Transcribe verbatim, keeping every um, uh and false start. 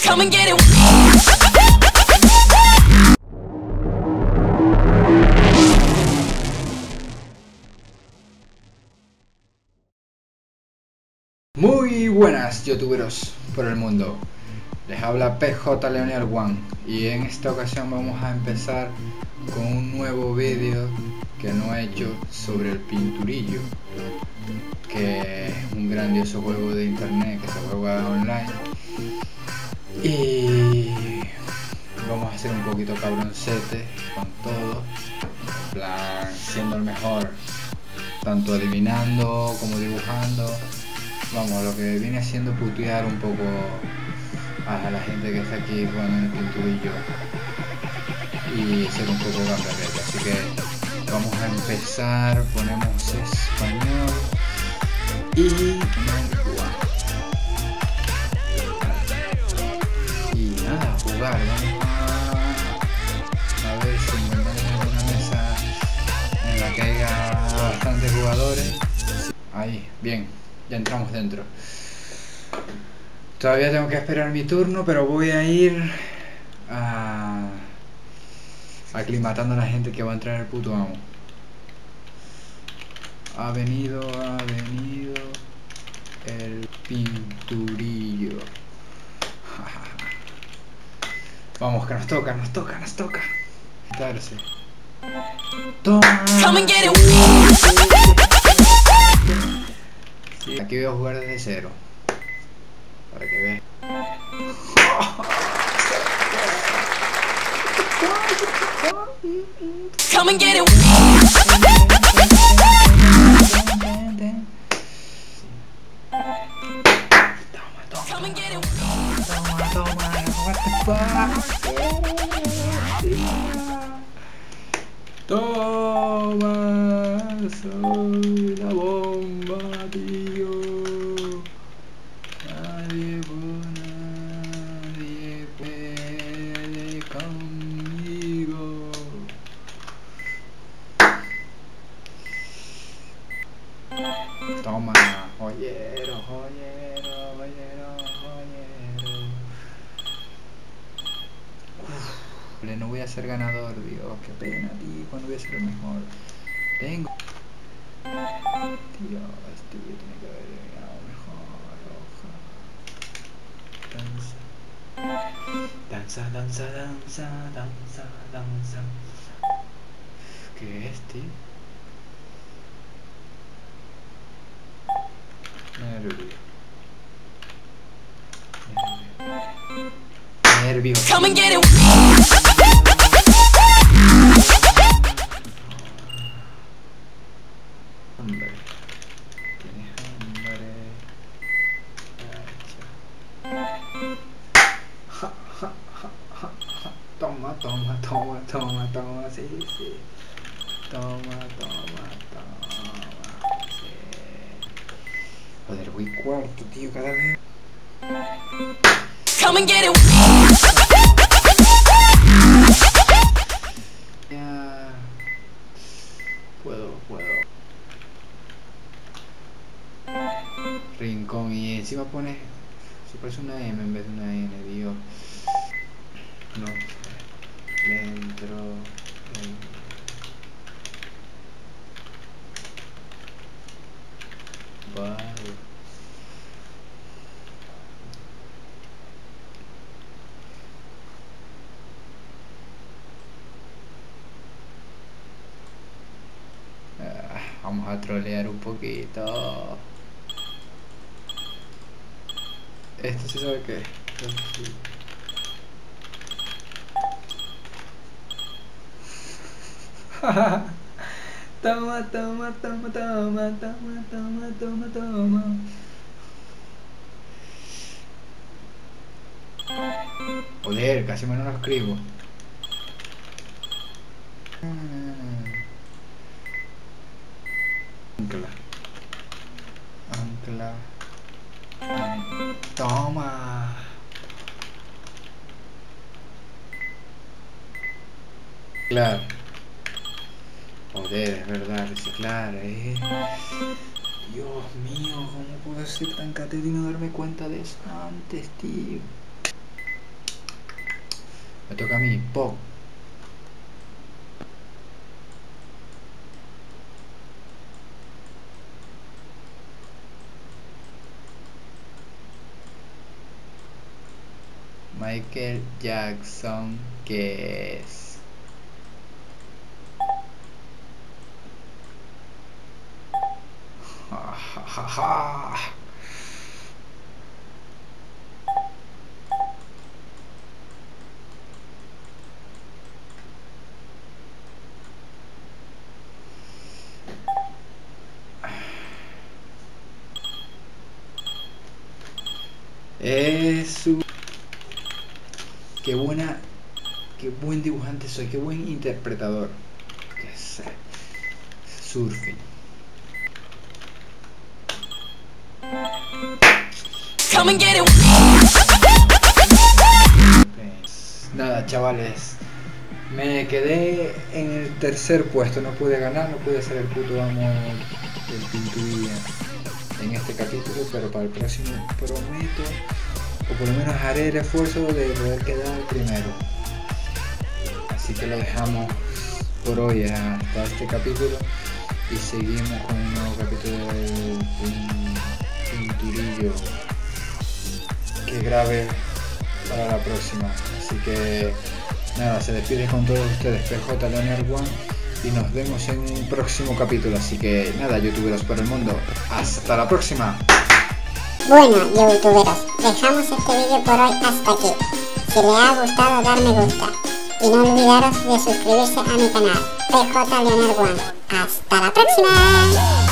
Come and get it. Muy buenas youtuberos por el mundo, les habla P J Leonel One y en esta ocasión vamos a empezar con un nuevo vídeo que no he hecho sobre el Pinturillo, que es un grandioso juego de internet que se juega online, y vamos a hacer un poquito cabroncete con todo, en plan siendo el mejor tanto adivinando como dibujando. Vamos, lo que viene siendo putear un poco a la gente que está aquí jugando en el Pinturillo y ser un poco gamberrete. Así que vamos a empezar, ponemos español y y nada, a jugar. Vamos a, a ver si encontramos una mesa en la que haya bastantes jugadores. Ahí, bien. Ya entramos dentro. Todavía tengo que esperar mi turno, pero voy a ir a... aclimatando a la gente que va a entrar el puto amo. Ha venido, ha venido el Pinturillo. Vamos, que nos toca, nos toca, nos toca. Quitarse. Toma. Sí, aquí voy a jugar desde cero, para que vean. Come and get it. Toma, toma, Come and get it. toma, toma, what the fuck. Toma, soy la bomba, tío. Nadie por nadie puede conmigo. Toma, joyero, joyero, joyero, joyero. Uf, no voy a ser ganador, Dios, qué pena, tío, cuando voy a ser el mejor. Tengo. Dios, tío, tiene que haber ganado mejor, roja. Danza. Danza, danza, danza, danza, danza. ¿Qué es, tío? Nervio. Nervio. Come and get it. Hombre. Tienes hambre. Ja, ja, ja, ja, ja. Toma, toma, toma, toma, toma, sí, sí. Toma, toma, toma, sí. Joder, voy cuarto, tío, cada vez. Come and get it. Ya. Puedo, puedo. Rincón, y encima pone, se parece una M en vez de una N, Dios. No sé. Dentro. Vale. Ah, vamos a trolear un poquito. Esto sí sabe qué. Toma, toma, toma, toma, toma, toma, toma, toma. Joder, casi me no lo escribo. Ancla. Ancla. An- Toma. Claro. Joder, es verdad, reciclar, eh. Dios mío, ¿cómo puedo ser tan catero y no darme cuenta de eso antes, tío? Me toca a mí. Pop. Michael Jackson, ¿qué es? Ja, ja, ja, ja. Es su... Qué buena, qué buen dibujante soy, qué buen interpretador. Qué sé. Surfing. Come and get it. Nada, chavales. Me quedé en el tercer puesto, no pude ganar, no pude ser el puto amo del pinturilla en este capítulo, pero para el próximo prometo, o por lo menos haré el esfuerzo de poder quedar primero. Así que lo dejamos por hoy hasta este capítulo y seguimos con un nuevo capítulo del pinturillo que grabe para la próxima. Así que nada, se despide con todos ustedes P J Leonard One y nos vemos en un próximo capítulo. Así que nada, youtuberos por el mundo, hasta la próxima. Bueno, youtuberos, dejamos este vídeo por hoy hasta aquí. Si les ha gustado, dar me gusta y no olvidaros de suscribirse a mi canal P J Leonard One. Hasta la próxima.